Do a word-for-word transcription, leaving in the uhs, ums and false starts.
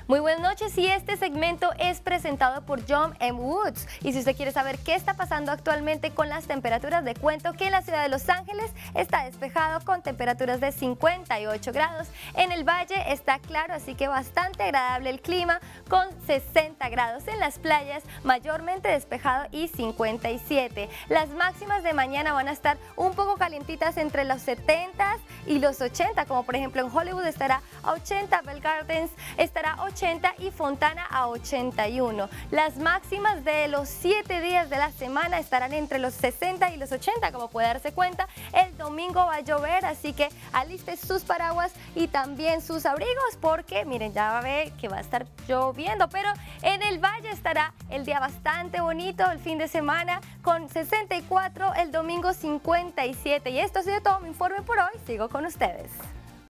Muy buenas noches y este segmento es presentado por John M. Woods. Y si usted quiere saber qué está pasando actualmente con las temperaturas, le cuento que en la ciudad de Los Ángeles está despejado con temperaturas de cincuenta y ocho grados. En el valle está claro, así que bastante agradable el clima con sesenta grados. En las playas mayormente despejado y cincuenta y siete. Las máximas de mañana van a estar un poco calientitas entre los setenta y los ochenta, como por ejemplo en Hollywood estará a ochenta, Bell Gardens estará a ochenta y Fontana a ochenta y uno. Las máximas de los siete días de la semana estarán entre los sesenta y los ochenta, como puede darse cuenta. El domingo va a llover, así que aliste sus paraguas y también sus abrigos, porque miren, ya va a ver que va a estar lloviendo, pero en el valle estará el día bastante bonito, el fin de semana con sesenta y cuatro, el domingo cincuenta y siete. Y esto ha sido todo mi informe por hoy, sigo con ustedes.